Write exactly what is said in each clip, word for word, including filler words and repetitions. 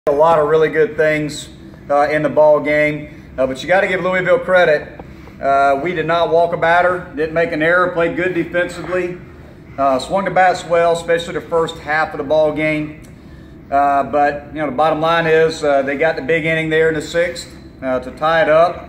A lot of really good things uh, in the ball game, uh, but you got to give Louisville credit. Uh, we did not walk a batter, didn't make an error, played good defensively, uh, swung the bats well, especially the first half of the ball game. Uh, but you know, the bottom line is uh, they got the big inning there in the sixth uh, to tie it up,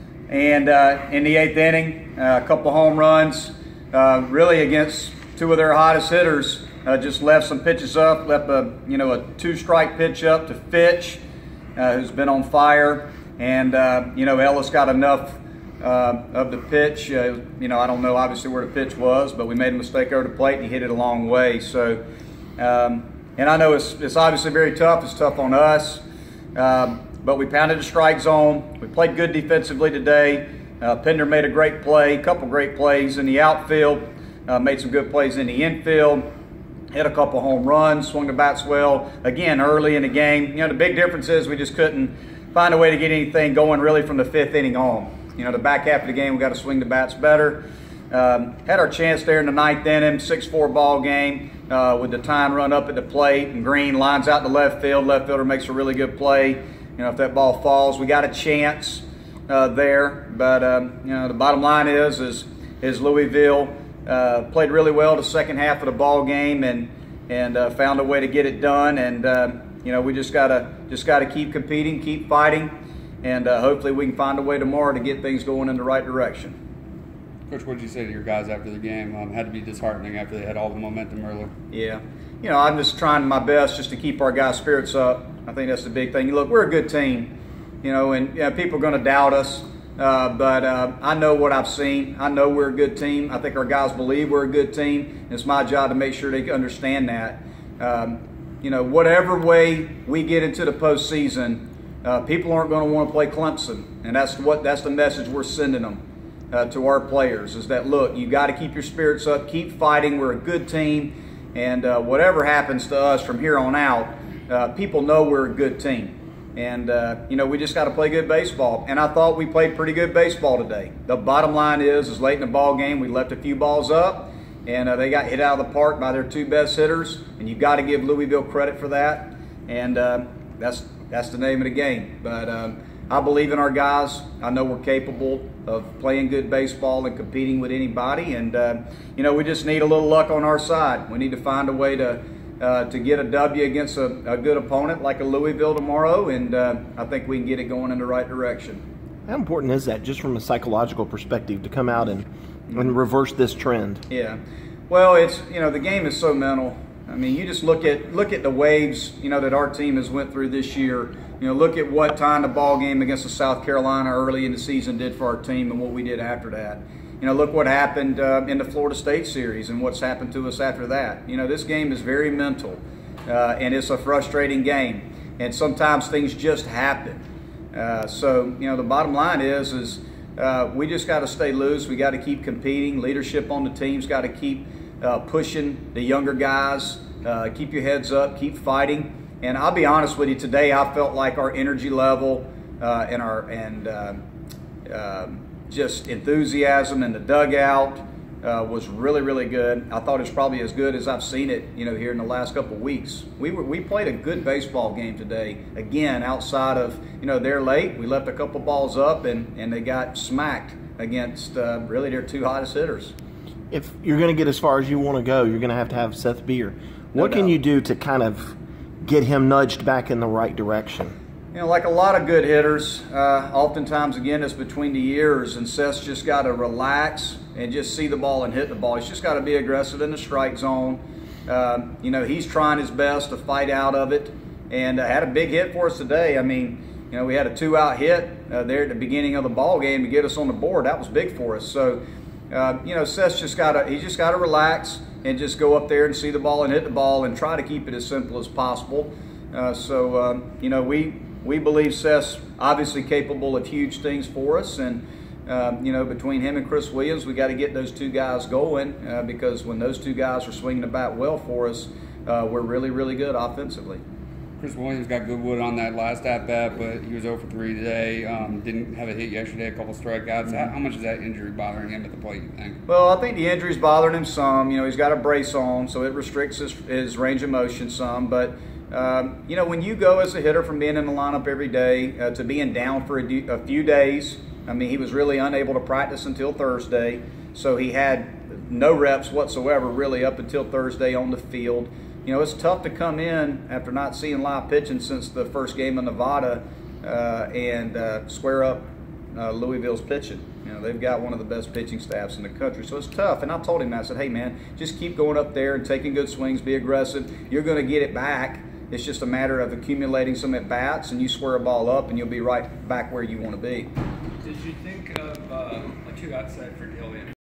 and uh, in the eighth inning, uh, a couple home runs, uh, really against two of their hottest hitters. Uh, just left some pitches up, left a you know a two-strike pitch up to Fitch, uh, who's been on fire, and uh, you know Ellis got enough uh, of the pitch. Uh, you know I don't know obviously where the pitch was, but we made a mistake over the plate and he hit it a long way. So, um, and I know it's it's obviously very tough. It's tough on us, um, but we pounded the strike zone. We played good defensively today. Uh, Pender made a great play, a couple great plays in the outfield, uh, made some good plays in the infield. Hit a couple home runs, swung the bats well, again, early in the game. You know, the big difference is we just couldn't find a way to get anything going really from the fifth inning on. You know, the back half of the game, we got to swing the bats better. Um, had our chance there in the ninth inning, six four ball game uh, with the tying run up at the plate, and Green lines out to left field. Left fielder makes a really good play. You know, if that ball falls, we got a chance uh, there. But, um, you know, the bottom line is, is, is Louisville Uh, played really well the second half of the ball game and and uh, found a way to get it done. And uh, you know we just gotta just gotta keep competing, keep fighting, and uh, hopefully we can find a way tomorrow to get things going in the right direction. Coach, what did you say to your guys after the game? Um, had to be disheartening after they had all the momentum earlier. Yeah, you know I'm just trying my best just to keep our guys' spirits up. I think that's the big thing. Look, we're a good team, you know, and you know, people are going to doubt us. Uh, but uh, I know what I've seen. I know we're a good team. I think our guys believe we're a good team. It's my job to make sure they understand that. Um, you know, whatever way we get into the postseason, uh, people aren't going to want to play Clemson, and that's what that's the message we're sending them uh, to our players. Is that look, you got to keep your spirits up, keep fighting. We're a good team, and uh, whatever happens to us from here on out, uh, people know we're a good team. And, uh, you know, we just got to play good baseball. And I thought we played pretty good baseball today. The bottom line is, is late in the ball game, we left a few balls up, and uh, they got hit out of the park by their two best hitters. And you got to give Louisville credit for that. And uh, that's that's the name of the game. But um, I believe in our guys. I know we're capable of playing good baseball and competing with anybody. And, uh, you know, we just need a little luck on our side. We need to find a way to Uh, to get a W against a, a good opponent like a Louisville tomorrow, and uh, I think we can get it going in the right direction. How important is that, just from a psychological perspective, to come out and, and reverse this trend? Yeah, well, it's you know the game is so mental. I mean, you just look at look at the waves you know that our team has went through this year. You know, look at what tying the ball game against the South Carolina early in the season did for our team, and what we did after that. You know, look what happened uh, in the Florida State series and what's happened to us after that. You know, this game is very mental, uh, and it's a frustrating game. And sometimes things just happen. Uh, so, you know, the bottom line is, is uh, we just got to stay loose. We got to keep competing. Leadership on the team's got to keep uh, pushing the younger guys. Uh, keep your heads up. Keep fighting. And I'll be honest with you, today I felt like our energy level uh, and our and uh, uh, just enthusiasm in the dugout uh, was really, really good. I thought it was probably as good as I've seen it, you know, here in the last couple of weeks. We were we played a good baseball game today. Again, outside of you know they're late, we left a couple balls up and and they got smacked against uh, really their two hottest hitters. If you're going to get as far as you want to go, you're going to have to have Seth Beer. What No can doubt. you do to kind of get him nudged back in the right direction? You know, like a lot of good hitters, uh, oftentimes, again, it's between the ears, and Seth's just got to relax and just see the ball and hit the ball. He's just got to be aggressive in the strike zone. Uh, you know, he's trying his best to fight out of it, and uh, had a big hit for us today. I mean, you know, we had a two-out hit uh, there at the beginning of the ball game to get us on the board. That was big for us. So, uh, you know, Seth's just got to, he's just got to relax and just go up there and see the ball and hit the ball and try to keep it as simple as possible. Uh, so, um, you know, we... We believe Seth's obviously capable of huge things for us, and um, you know, between him and Chris Williams, we got to get those two guys going uh, because when those two guys are swinging the bat well for us, uh, we're really, really good offensively. Chris Williams got good wood on that last at bat, but he was zero for three today. Um, didn't have a hit yesterday, a couple strikeouts. Mm-hmm. how, how much is that injury bothering him at the plate, you think? Well, I think the injury's bothering him some. You know, he's got a brace on, so it restricts his, his range of motion some, but Um, you know, when you go as a hitter from being in the lineup every day uh, to being down for a, d- a few days, I mean, he was really unable to practice until Thursday, so he had no reps whatsoever really up until Thursday on the field. You know, it's tough to come in after not seeing live pitching since the first game of Nevada uh, and uh, square up uh, Louisville's pitching. You know, they've got one of the best pitching staffs in the country, so it's tough. And I told him that. I said, hey, man, just keep going up there and taking good swings, be aggressive. You're going to get it back. It's just a matter of accumulating some at-bats, and you square a ball up, and you'll be right back where you want to be. Did you think of uh, a two outside for Dillian?